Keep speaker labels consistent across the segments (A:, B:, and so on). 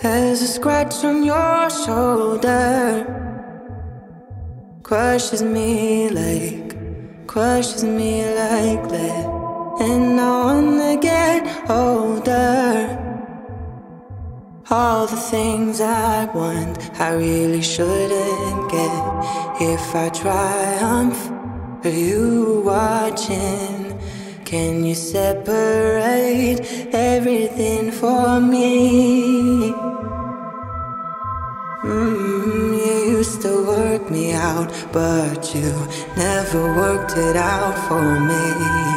A: There's a scratch on your shoulder, crushes me like lead. And I wanna get older. All the things I want, I really shouldn't get. If I triumph, are you watching? Can you separate everything for me? You used to work me out, but you never worked it out for me.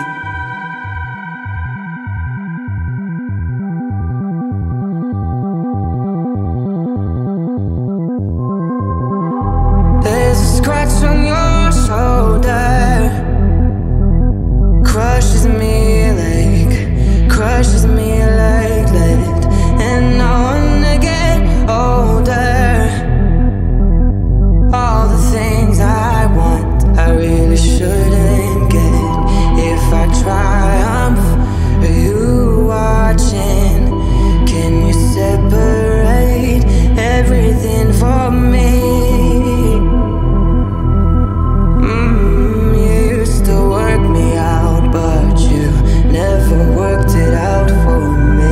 A: There's a scratch on your shoulder, crushes me like lead. And I wanna get older. All the things I want, I really shouldn't get. If I triumph, are you watching? Can you separate everything for me? You used to work me out, but you never worked it out for me.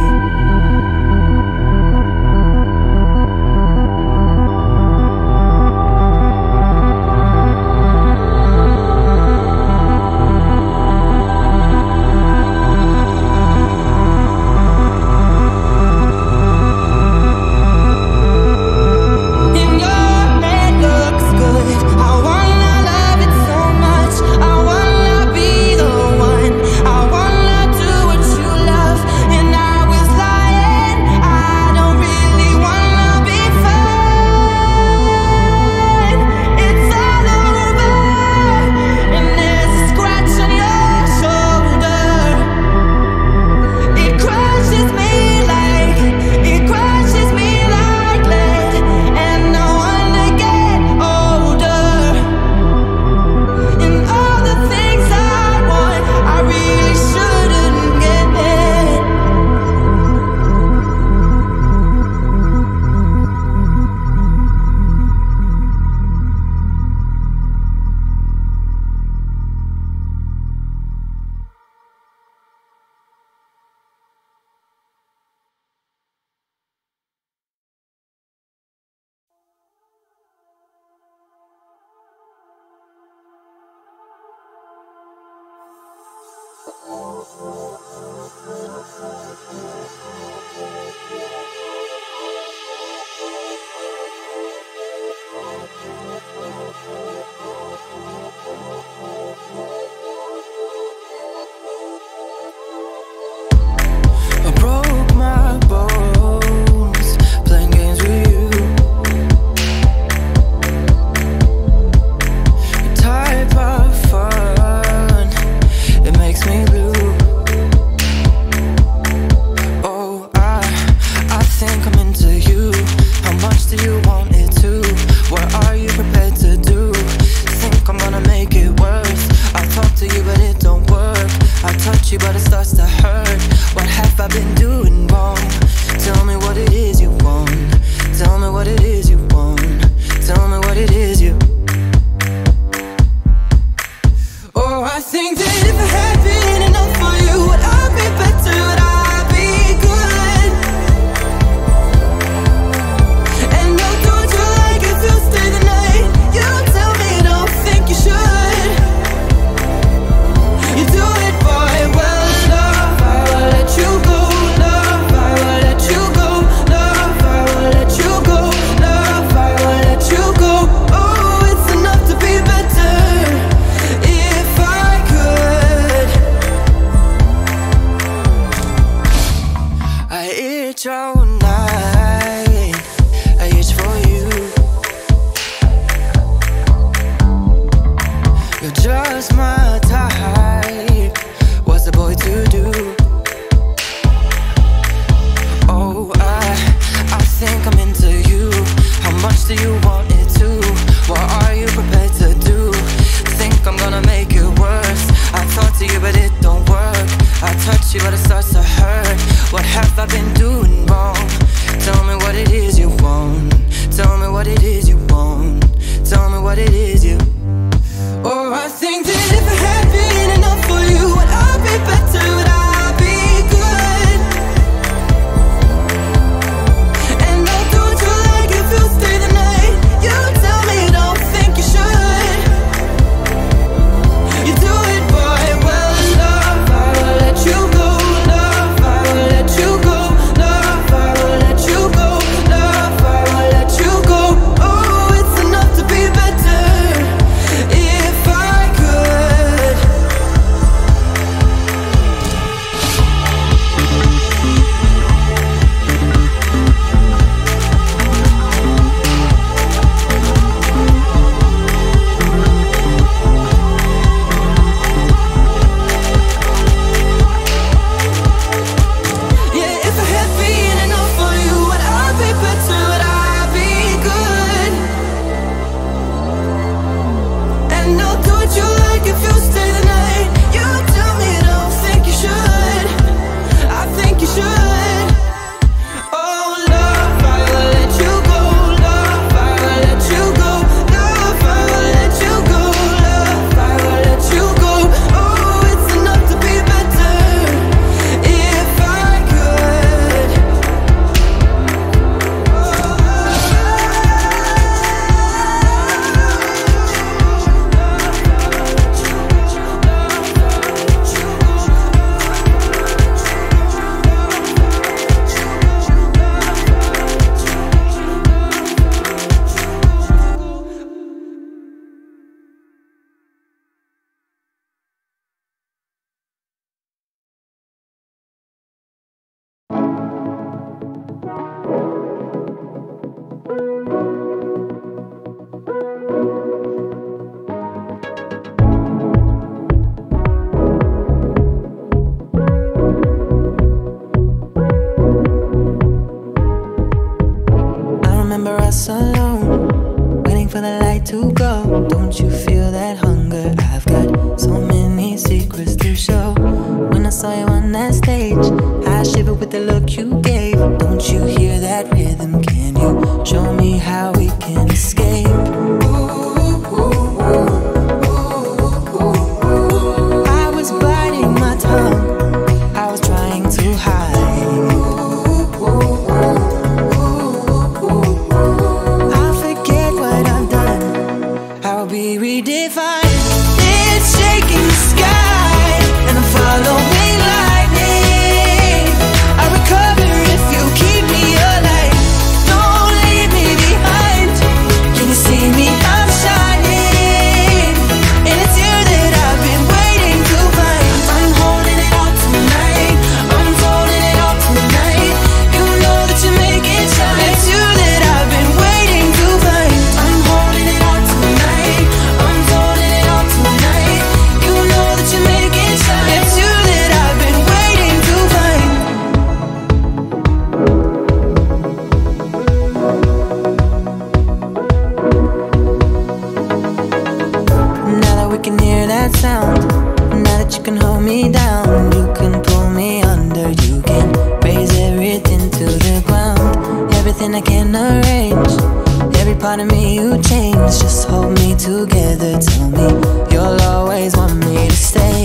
A: I broke my bones playing games with you. Your type of fun, it makes me blue. Oh, I think I'm into you. How much do you want it to? What are you prepared to do? Think I'm gonna make it worse. I talk to you but it don't work. I touch you but it starts to hurt. What have I been doing wrong? Tell me what it is you want. Tell me what it is you want. Tell me what it is you. Oh, I think that if I had been enough for you, would I be better? Would I be good? And no, don't you like if you stay the night? You tell me I don't think you should. You do it, boy, well, love, I will let you go. Love, I will let you go. Love, I will let you go. Love, I will let you go. Oh, it's enough to be better if I could. I itch all night, I itch for you. You're just my type, what's a boy to do? Oh, I think I'm into you. How much do you want it to? What are you prepared to do? Think I'm gonna make it worse. I talk to you but it don't work. I touch you but it starts to hurt. What have I been doing wrong? Tell me is you won't tell me what it is you. Oh, I think that if I had been enough for you, would I be better, would I be good? And I'll do what you like if you stay the night. You tell me you don't think you should. You do it, boy, well, love, I will let you go. Love, I will let you go. Love, I will let you go. Love, I will let you go. Oh, it's enough to be better if I could. Yeah, if I had been enough for you, would I be better, would I be good? And I'll do what you like if you stay the night. You tell me you don't think you should. I think you should. Oh, love, I will let you go. Love, I will let you go. Love, I will let you go. Love, I will let you go. Oh, it's enough to be better if I could. I remember us alone, waiting for the light to go. Don't you feel that hunger? I've got so many secrets to show. When I saw you on that stage, I shivered with the look you gave. Don't you hear that rhythm? Can you show me how we can escape? I was biting my tongue, I was trying to hide. I'll forget what I've done, I'll be redefined. It's shaking the sky, and I'm following lightning. I recover if you keep me alive. Don't leave me behind. Can you see me? I'm shining, and it's you that I've been waiting to find. I'm holding it all tonight, I'm holding it all tonight. You know that you make it shine. It's you that I've been waiting to find. I'm holding it all tonight, I'm holding it all tonight. You know that you make it shine. It's you that I've been waiting to find. Now that we can hear that sound, now that you can hold me down, you can pull me under, you can raise everything to the ground. Everything I can arrange, every part of me you change. Just hold me together, tell me you'll always want me to stay.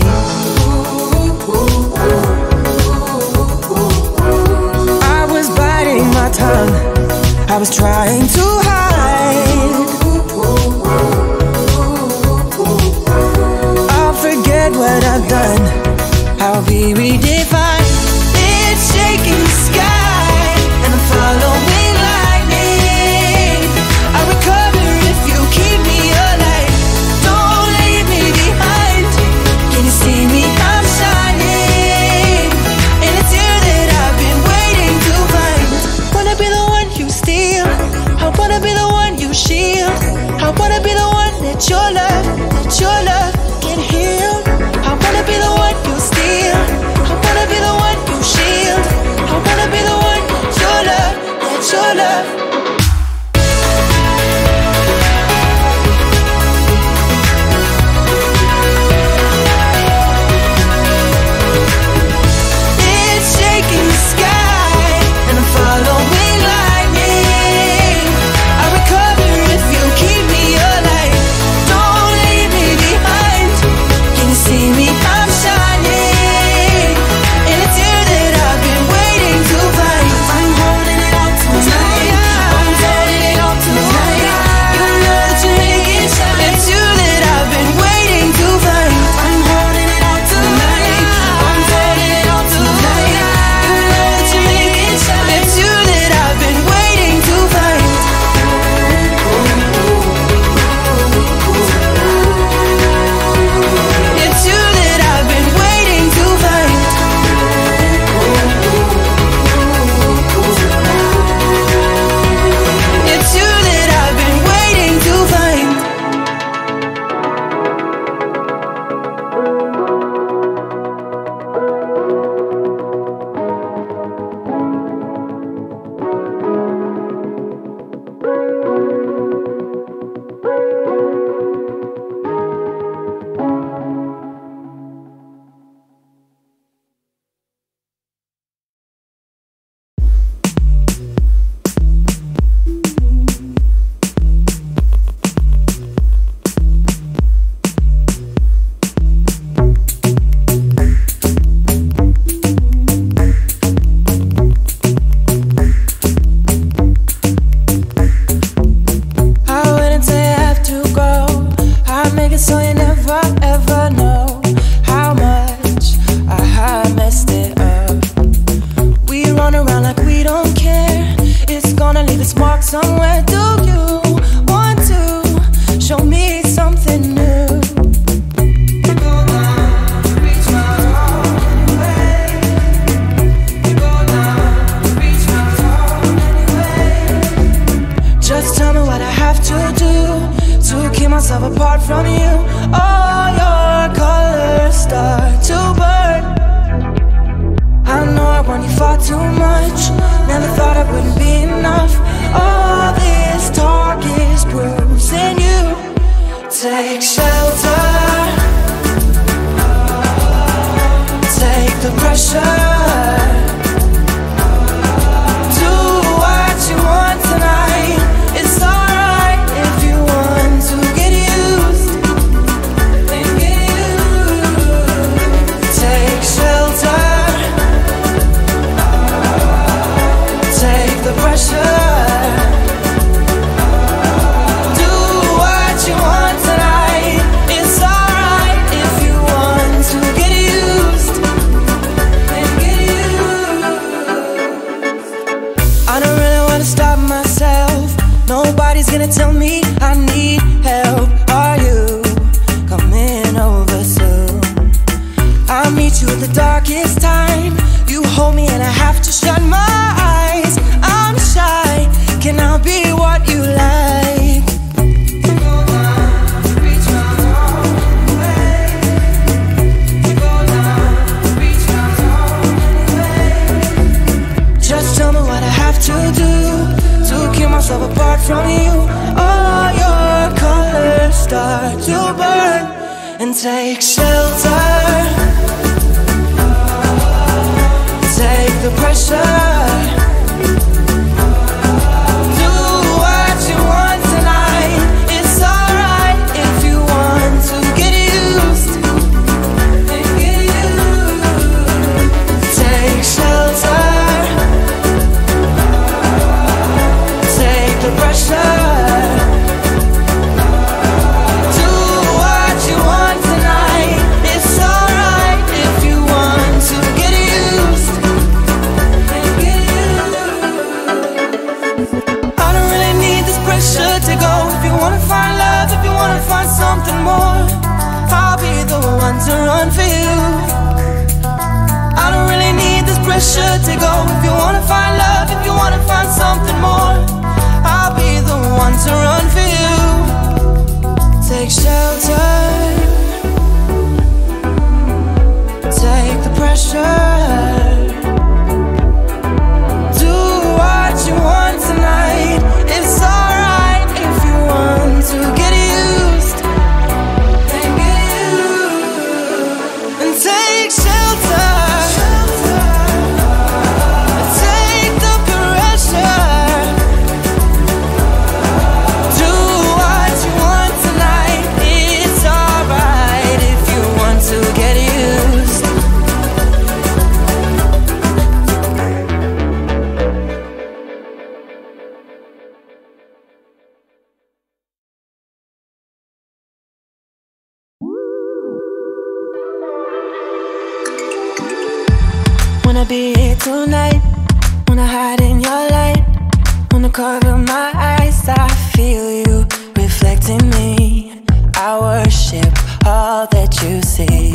A: I was biting my tongue, I was trying to hide. I'll forget what I've done, I'll be redefined. It's shaking the sky, and I'm following lightning. I recover if you keep me alive. Don't leave me behind. Can you see me? I'm shining, and it's you that I've been waiting to find. Wanna be the one you steal, I wanna be the one you shield. I wanna be the one that your love can heal. I wanna be the one you steal, I wanna be the one you shield. I wanna be the one that your love. It's shaking the sky, and I'm following lightning. I recover if myself apart from you. All your colors start to burn. I know I want you far too much. Never thought I wouldn't be enough. All this talk is bruising you. Take shelter. Take the pressure. Do what you want tonight. It's alright if you want to get used. Then get used. Take shelter. Take the pressure. Do what you want tonight. It's alright if you want to get used. Then get used. I don't really wanna stop myself. Nobody's gonna tell me I need help. Are you coming over soon? I'll meet you at the darkest time. You hold me and I have to shut my eyes. I'm shy, can I be what you like? Go down, reach my arm away. Go down, reach my arm away. Just tell me what I have to do to keep myself apart from you. All your colors start to burn. And take shelter. Take the pressure. Do what you want tonight. It's alright if you want to get used. Then get used. Take shelter. Take the pressure. Do what you want tonight. It's alright if you want to get used. I don't really need this pressure to go. If you wanna find love, if you wanna find something more, I'll be the one to run for you. I don't really need this pressure to go. If you wanna find love, if you wanna find something more, I'll be the one to run for you. Take shelter. Take the pressure. Do what you want tonight. It's alright if you want to get used. Then get used. And take shelter. Take the pressure. Do what you want tonight. It's alright if you want to get used. Wanna be here tonight. Wanna hide in your light. Wanna cover my eyes. I feel you reflecting me. I worship all that you see.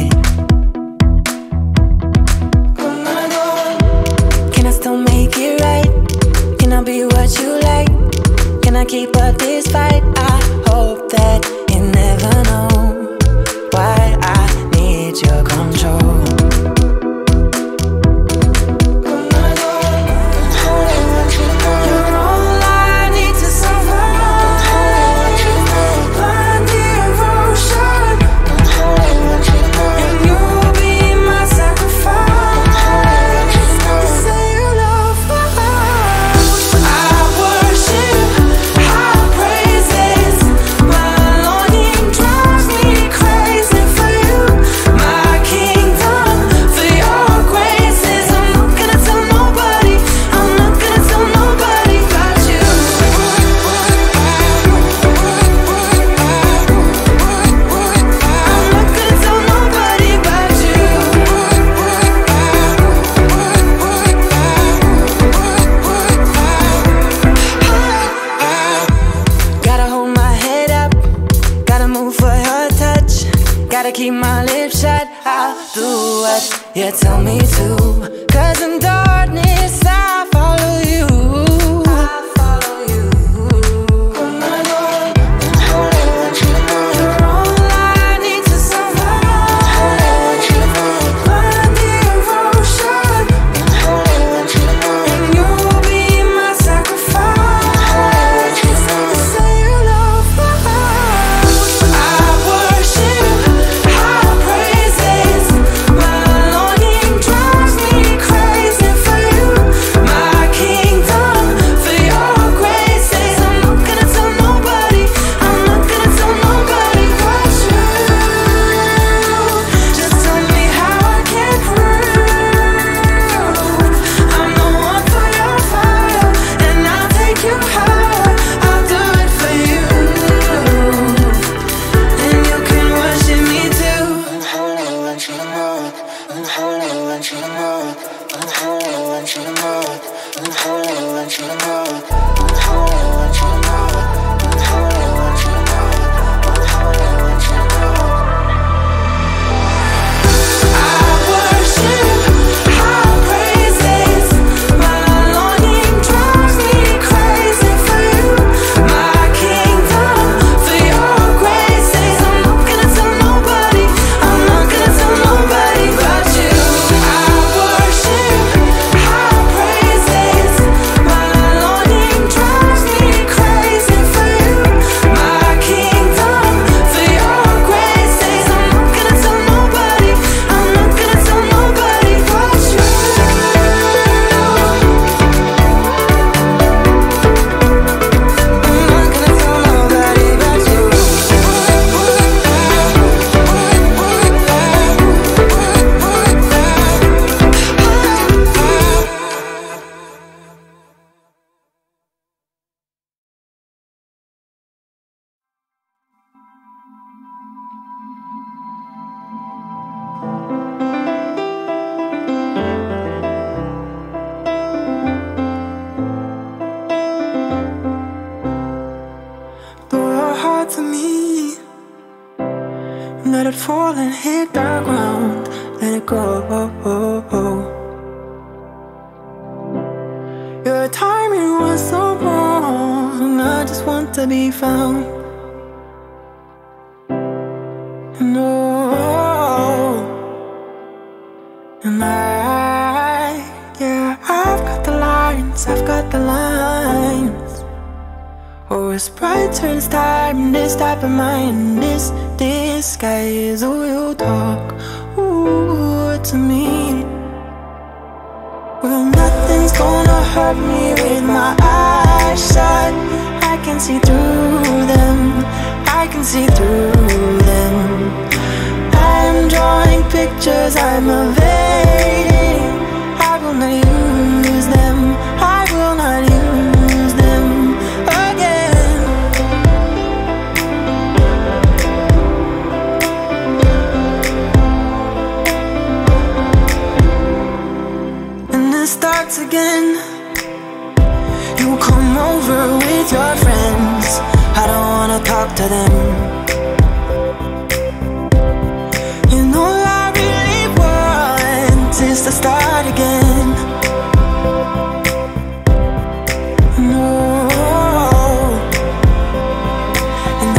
A: Can I still make it right? Can I be what you like? Can I keep up this fight? I hope that you never know why I need your control. You're all I need to survive. Blind devotion. And you'll be my sacrifice. You say you love me. I worship, I praise it. My longing drives me crazy for you. My kingdom for your graces. I'm not gonna tell nobody. I'm not gonna tell nobody about you. I'm not gonna tell nobody about you. Gotta hold my head up. Gotta move for her touch. Gotta keep my lips shut. I'll do what you tell me to. 'Cause in darkness I follow you. I follow you. heart to me. Let it fall and hit the ground. Let it go. Your timing was so wrong. I just want to be found. No. And yeah, I've got the lines, I've got the lines. Oh, it's bright turns time, this type of mind, this disguise. Oh, you talk, ooh, to me. Well, nothing's gonna hurt me with my eyes shut. I can see through them, I can see through them. I'm drawing pictures, I'm evading. I will not use them, I will not use them again. And it starts again. You come over with your friends, I don't wanna talk to them. All I really want is to start again. No. And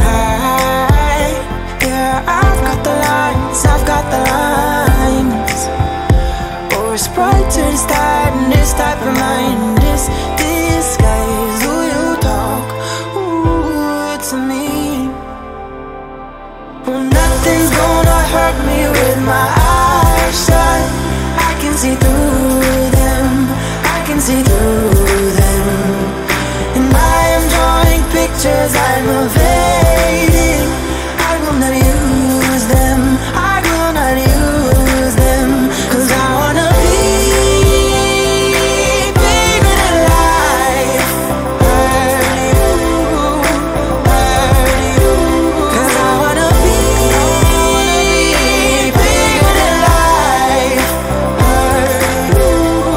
A: yeah, I've got the lines, I've got the lines. Oh, it's brighter this time, this type of mind, this disguise. Oh, you talk, ooh, to me. Well, nothing's gonna hurt me with my eyes shut. I can see through them, I can see through them. And I am drawing pictures, I'm evading. I will not use them, I will not use them. 'Cause I wanna be bigger than life. Hurt you. 'Cause I wanna be bigger than life. Hurt you.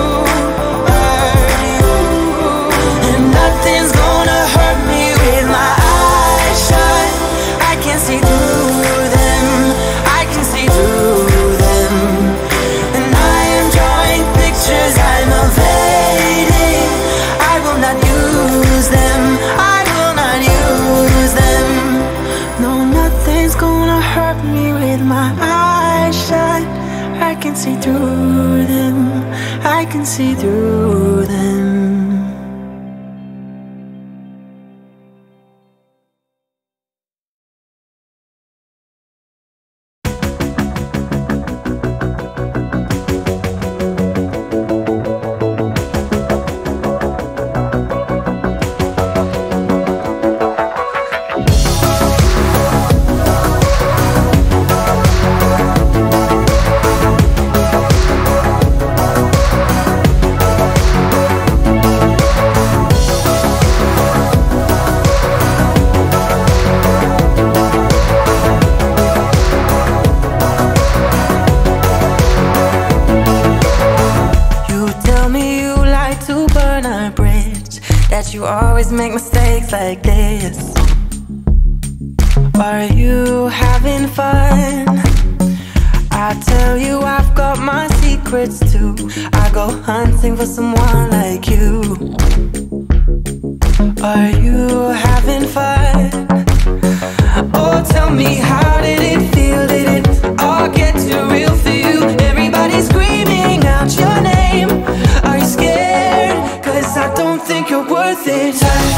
A: And nothing's gonna hurt me with my eyes shut. I can see through them, I can see through them. And I am drawing pictures, I'm evading. I will not use them, I will not use them. No, nothing's gonna hurt me with my eyes shut. I can see through them, I can see through them. You always make mistakes like this. Are you having fun? I tell you I've got my secrets too. I go hunting for someone like you. Are you having fun? Oh, tell me, how did it feel? Did it all get too real for you? Everybody's screaming out your name. Are you scared? 'Cause I don't think you're worth it.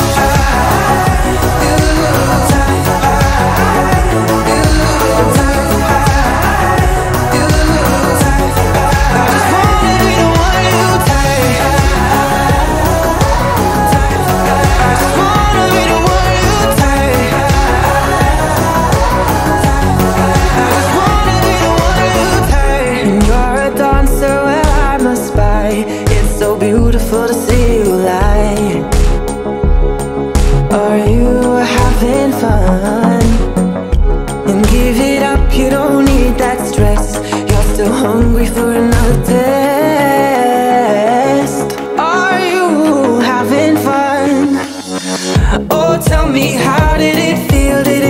A: Beautiful to see you lie. Are you having fun? And give it up, you don't need that stress. You're still hungry for another test. Are you having fun? Oh, tell me, how did it feel? Did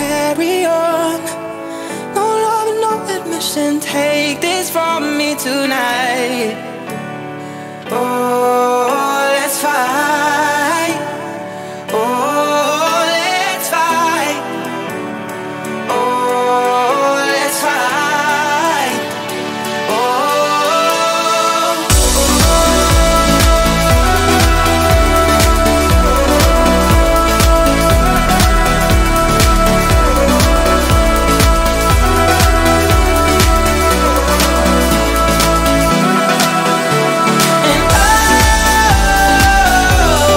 A: carry on. No love and no admission. Take this from me tonight. Oh, let's fight. Oh, let's fight. Oh, let's fight. And oh,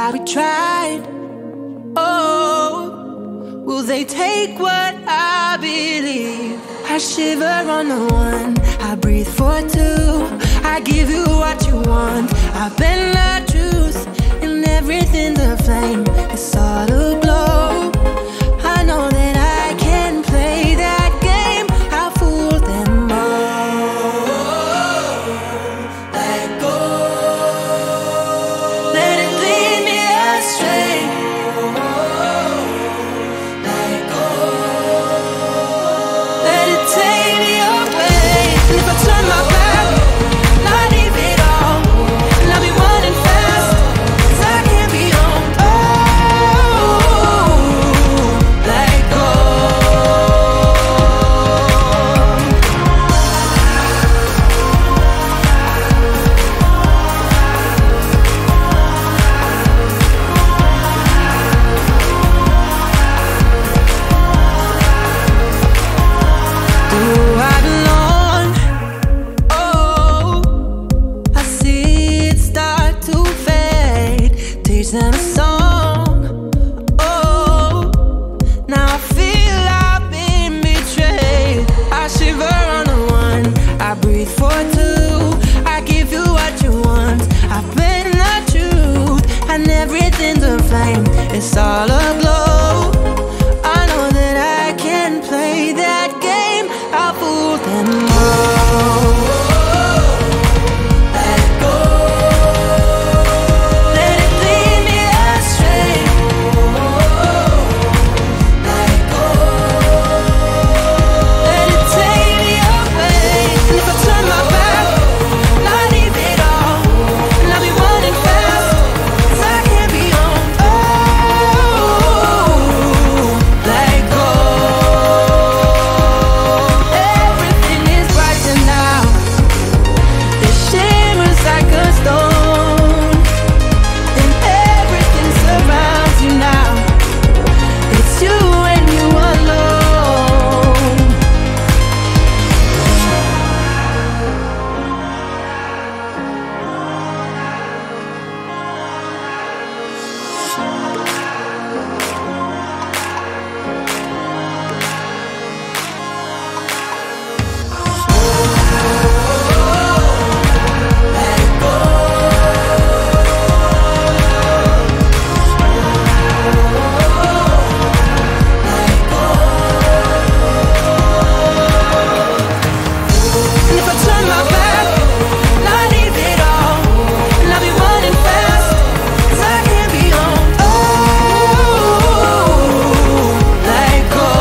A: we tried. Oh, will they take what I believe? I shiver on the one, I breathe for two. I give you what you want, I've been the truth, and everything the flame. It's all aglow. I know that I can play that game. I'll fool them all. Let go. Let it lead me astray. Let go. Let it take me away. And if I turn my back, I leave it all, and I'll be running fast, 'cause I can't be on. Oh, let go. Do I belong? Oh, I see it start to fade. Teach them a song. Oh, now I feel I've been betrayed. I shiver on the one, I breathe for two. I give you what you want, I've been the truth, and everything's a flame. It's all aglow. I know that I can play that game. I'll fool them all. Let go. Let it lead me astray. Let go. Let it take me away. And if I turn my back, I leave it all, and I'll be running fast, 'cause I can't be on. Oh, let go. Everything is brighter now. It shimmers like a stone, and everything surrounds you now. It's you and you alone. And if I turn my back, I leave it all, and I'll be running fast, 'cause I can't be on. Oh, let go.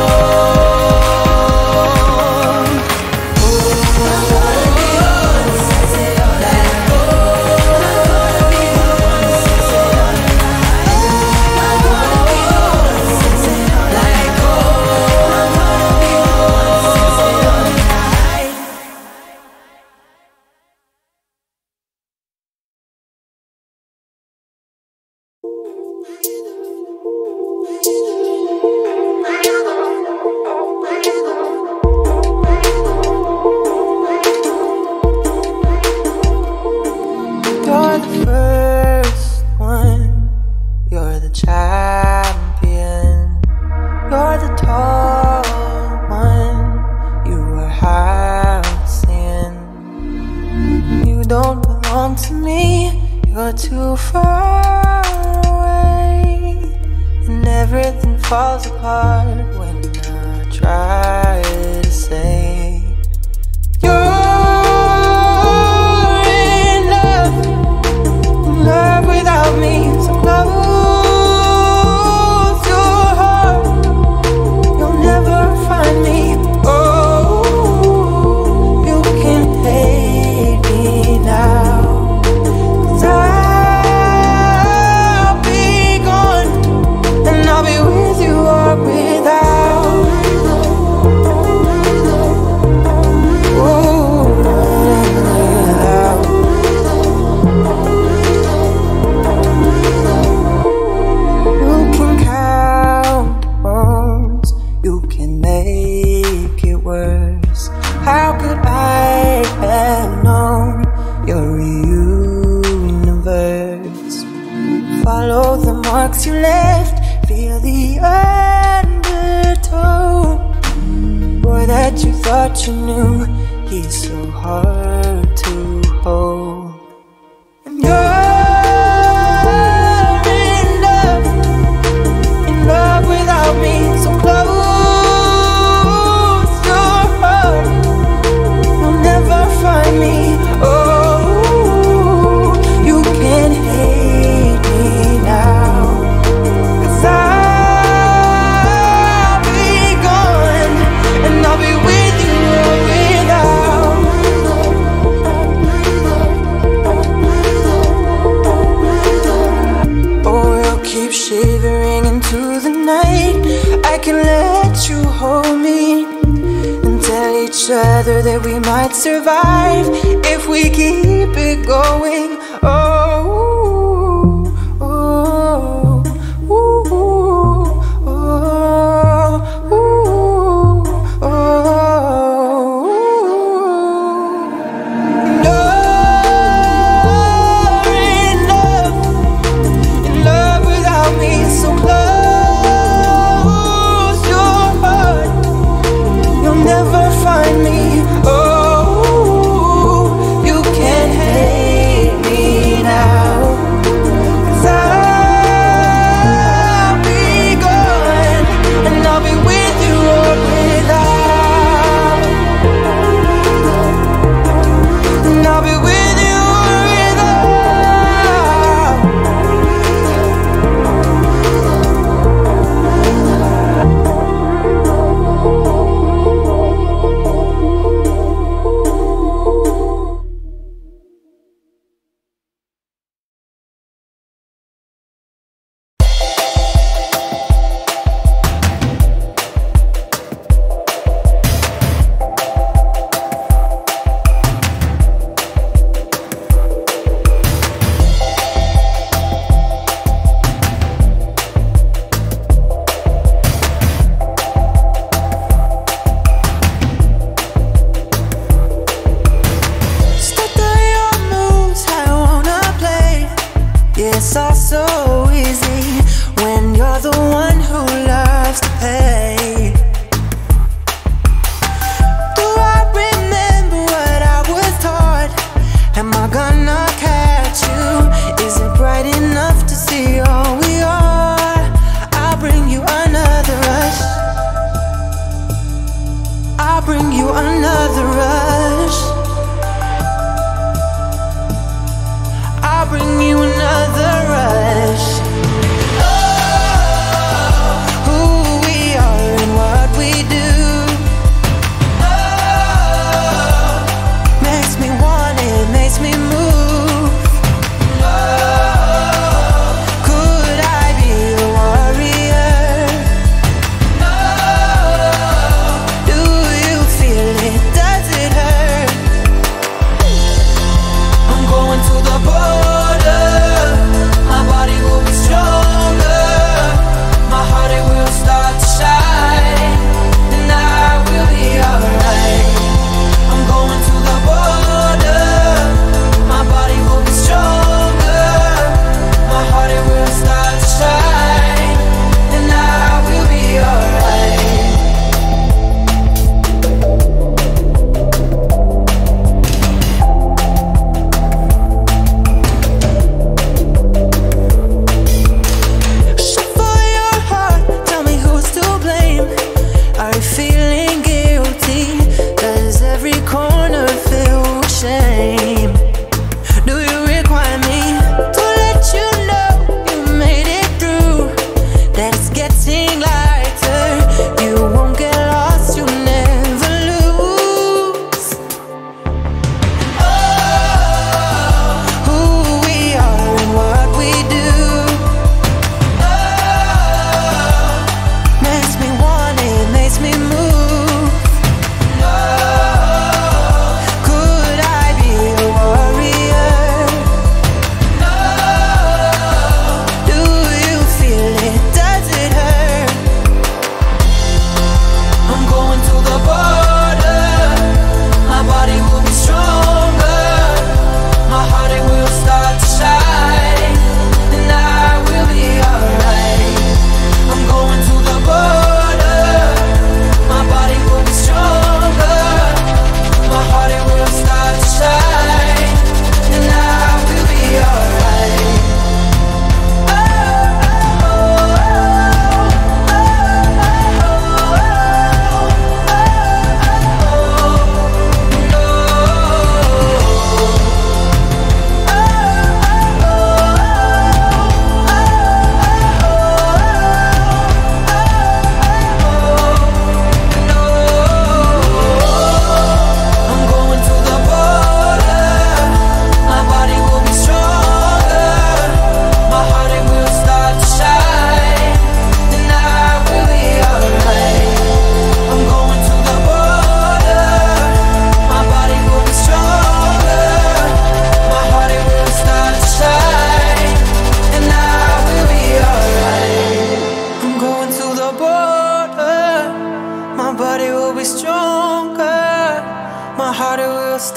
A: You're the first one, you're the champion, you're the tall one, you were housing. You don't belong to me, you're too far away, and everything falls apart when I try to say you're in love without me. So close your heart, you'll never find me. Oh, you can hate me now, 'cause I'll be gone, and I'll be with you or without. you left, feel the undertow. Boy that you thought you knew, he's so hard to hold. And you're in love without me. So close your heart, you'll never find me. Oh, you can hate me now, 'cause I'll be gone, and I'll be with you or without. Oh, we'll keep shivering into the night. I can let you hold me and tell each other that we might survive if we keep it going. Oh, oh, oh, oh, oh, oh. You're in love without me. So close your heart, you'll never find me. Oh, you can hate me now.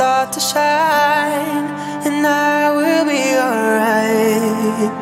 A: start to shine, and I will be alright.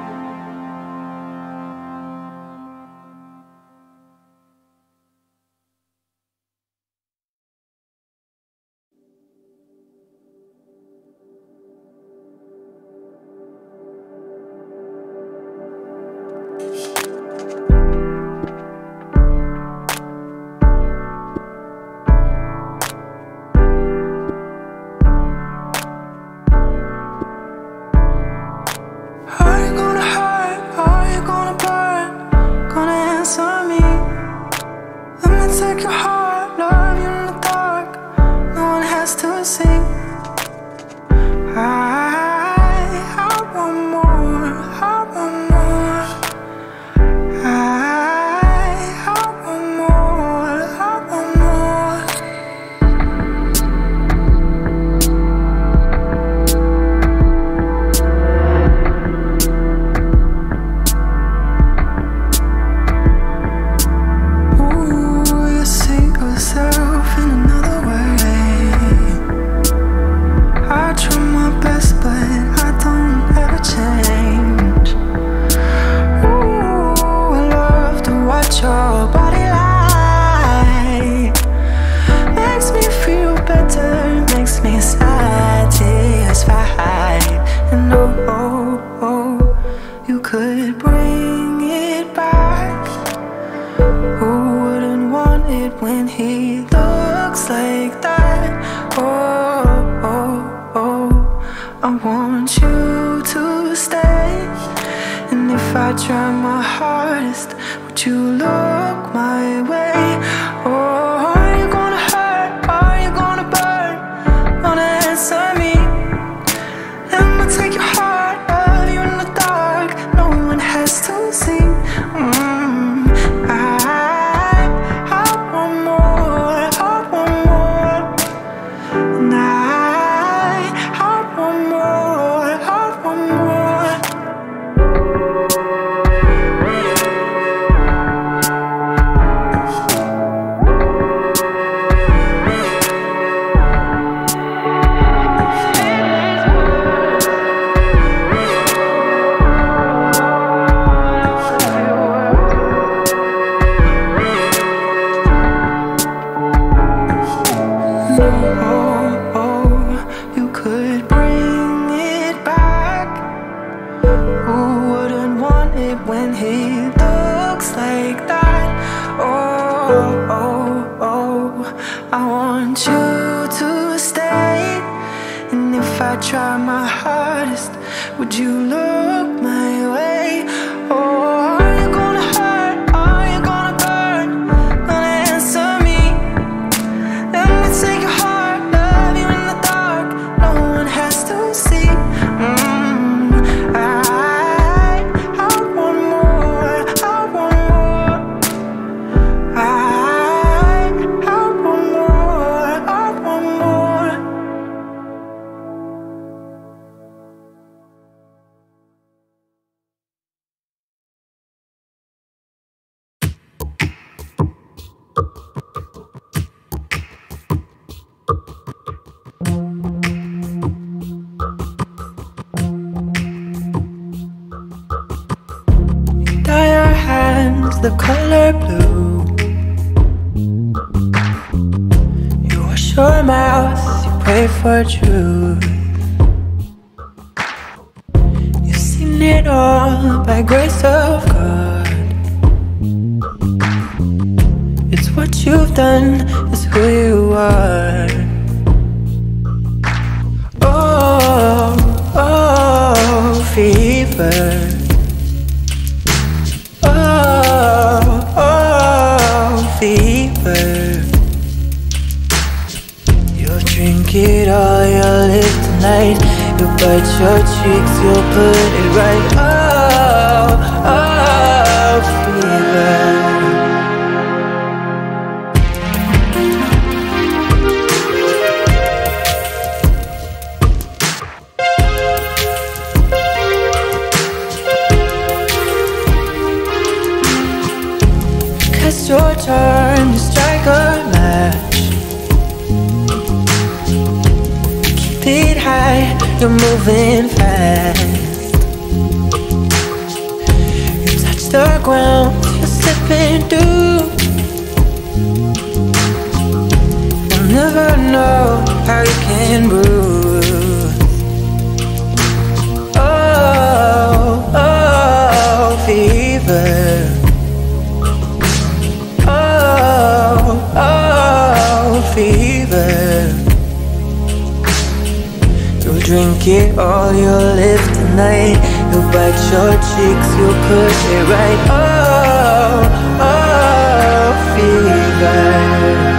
A: The color blue. You wash your mouth, you pray for truth. You've seen it all by grace of God. It's what you've done, it's who you are. Oh, oh, fever. Fever. You'll drink it all, you'll live tonight. You'll bite your cheeks, you'll put it right. Oh, oh, fever. It's your turn to strike a match. speed high, you're moving fast. You touch the ground, you're slipping through. You'll never know how you can bruise. Oh, oh, fever. Oh, oh, fever. You'll drink it all, you'll live tonight. You'll bite your cheeks, you'll put it right. Oh, oh, fever.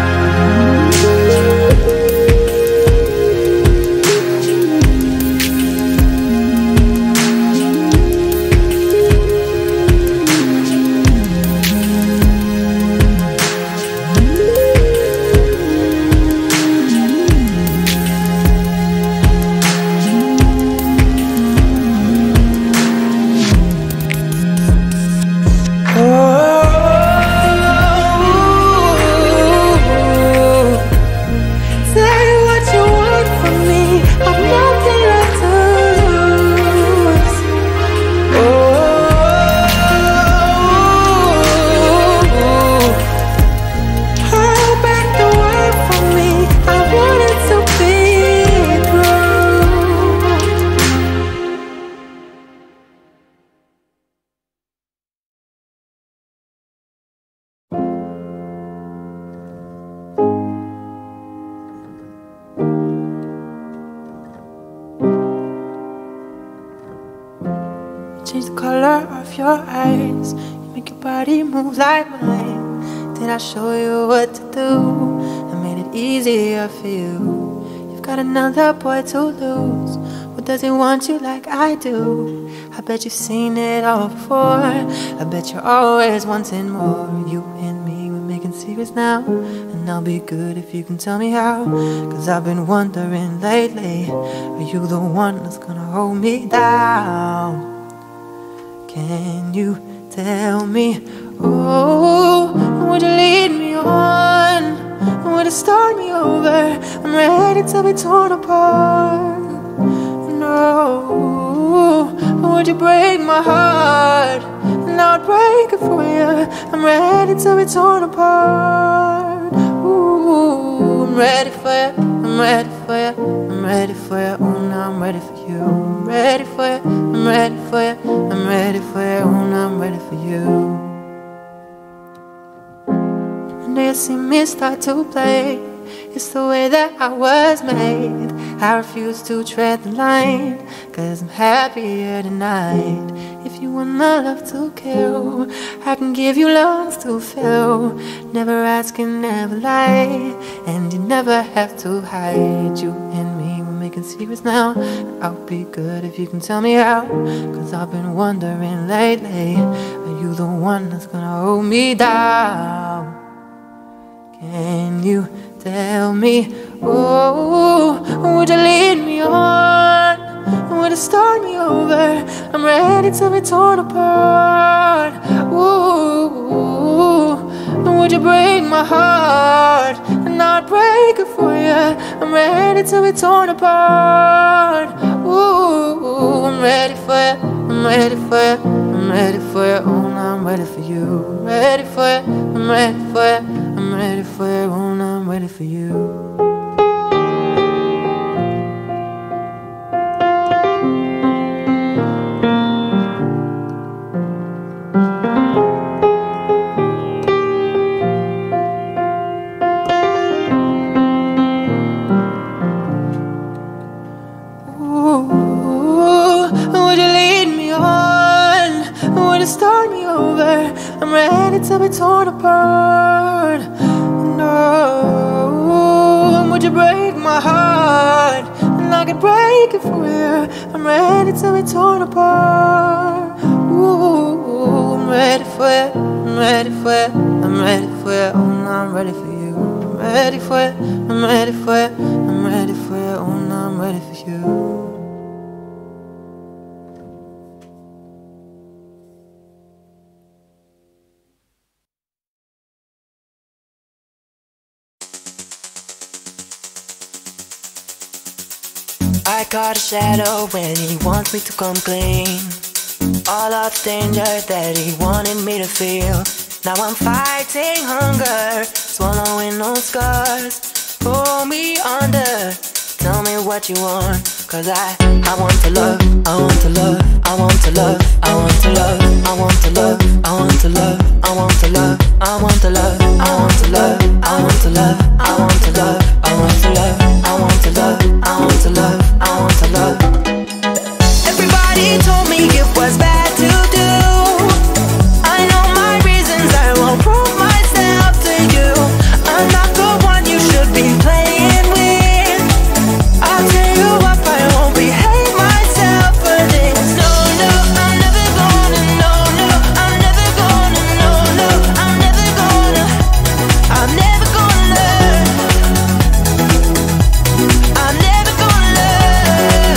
A: Change the color of your eyes, you make your body move like mine. Did I show you what to do? I made it easier for you. You've got another boy to lose. Well, does he want you like I do? I bet you've seen it all before. I bet you're always wanting more. You and me, we're making secrets now, and I'll be good if you can tell me how. Cause I've been wondering lately, are you the one that's gonna hold me down? Can you tell me, oh, would you lead me on? Would you start me over? I'm ready to be torn apart. No, would you break my heart? And I would break it for you. I'm ready to be torn apart. Ooh, I'm ready for you. I'm ready for you. I'm ready for you. Oh, now I'm ready for you. I'm ready for you. I'm ready for you. I'm ready for you. Oh, now I'm ready for you. And you see me start to play. It's the way that I was made. I refuse to tread the line, cause I'm happier tonight. If you want my love to kill, I can give you lungs to fill. Never ask and never lie, and you never have to hide. You and me, we're making secrets now. I'll be good if you can tell me how. Cause I've been wondering lately, are you the one that's gonna hold me down? Can you tell me, oh, would you lead me on? Would you start me over? I'm ready to be torn apart. Ooh, would you break my heart? And I'd break it for you. I'm ready to be torn apart. Ooh, I'm ready for you. I'm ready for you. I'm ready for you. Oh, now I'm ready for you. I'm ready for you. I'm ready for you. I'm ready for you. Oh, now I'm ready for you. I'm ready to be torn apart. No, would you break my heart? And I could break it for you. I'm ready to be torn apart. Ooh, I'm ready for you. I'm ready for you. I'm ready for you. Oh, now I'm ready for you. I'm ready for you. I'm ready for you. I'm ready for you. Oh, now I'm ready for you. I caught a shadow when he wants me to come clean. All of the danger that he wanted me to feel. Now I'm fighting hunger, swallowing those scars. Pull me under, tell me what you want. Cause I want to love, I want to love, I want to love, I want to love, I want to love, I want to love, I want to love, I want to love, I want to love, I want to love, I want to love, I want to love, I want to love, I want to love, I want to love. Everybody told me it was bad to do. I know my reasons, I won't prove myself to you. I'm not the one you should be playing with. I'll tell you what, I won't behave myself for this. No, no, I'm never gonna, no, no, I'm never gonna, no, no, I'm never gonna, I'm never gonna learn. I'm never gonna learn.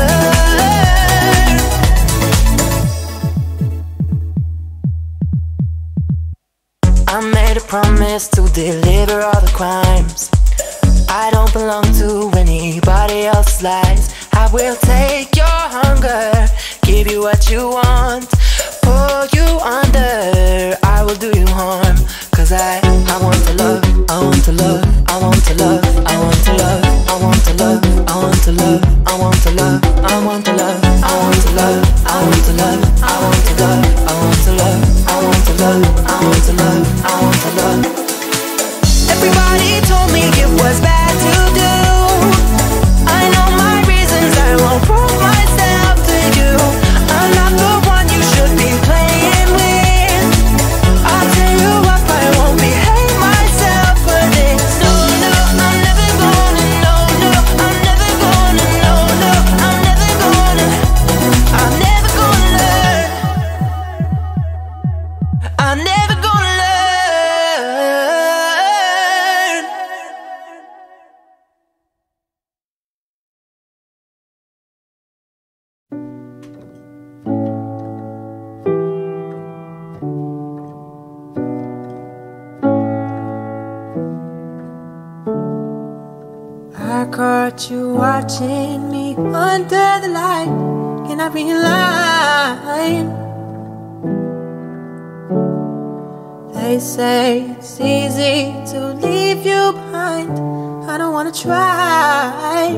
A: I made a promise to deliver all the crimes. I don't belong to anybody else's lies. I will take your hunger, give you what you want, pull you under, I will do you harm. Cause I want to love, I want to love, I want to love, I want to love, I want to love, I want to love, I want to love, I want to love, I want to love, I want to love, I want to love, I want to love, I want to love, I want to love, I want to love. Everybody told me it was bad to do. I know my reasons, I won't prove myself to you. I'm not the one you should be playing with. I'll tell you what, I won't behave myself for this. No, no, I'm never gonna, no, no, I'm never gonna, no, no, I'm never gonna, I'm never gonna learn. I'm never gonna learn. I caught you watching me under the light. Can I be in line? They say it's easy to leave you behind. I don't wanna try.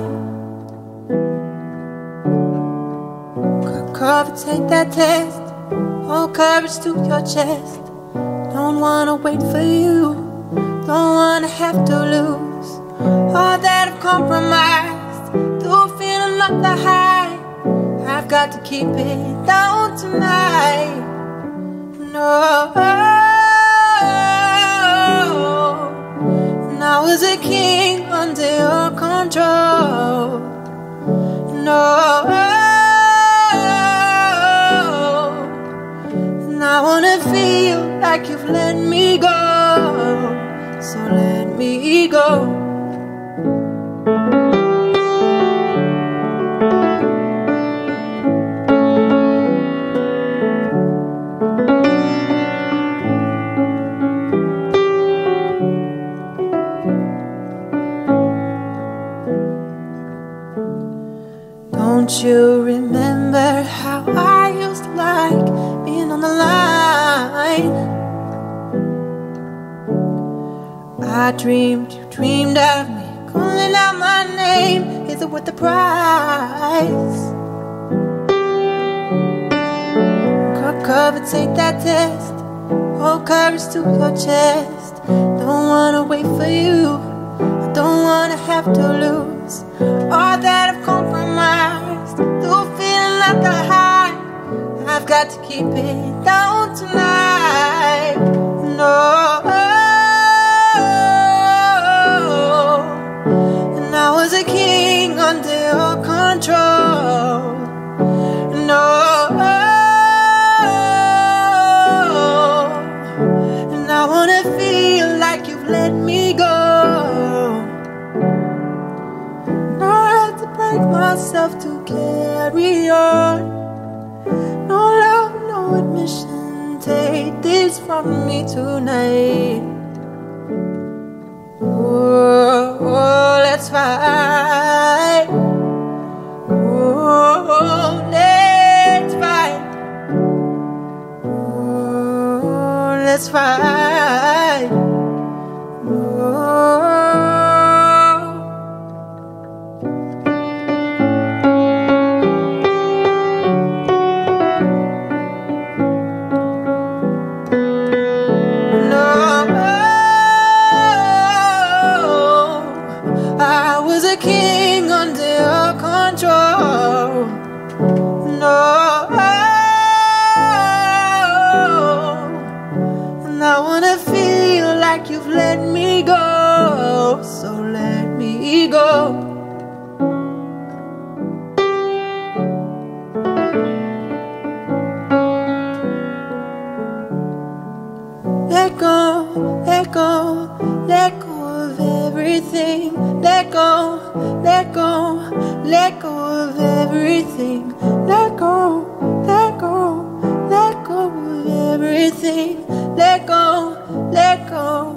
A: Cover, take that test. Hold courage to your chest. Don't wanna wait for you. Don't wanna have to lose all that I've compromised. Through feeling up the high, I've got to keep it down tonight. No, and I was a king under your control. No, and I wanna feel like you've let me go. So let me go. Don't you remember how I used to like being on the line? I dreamed, you dreamed of me, calling out my name. Is it worth the price? Cover, take that test. Hold courage to your chest. Don't wanna wait for you. I don't wanna have to lose all that I've compromised. Through feeling like a high, I've got to keep it down tonight. No, and I was a king under your control. No, and I wanna feel like you've let me go. Myself to carry on. No love, no admission. Take this from me tonight. Oh, let's fight. you've let me go, so let me go. Let go, let go, let go of everything. Let go, let go, let go of everything. Let go, let go, let go of everything. Let go, let go.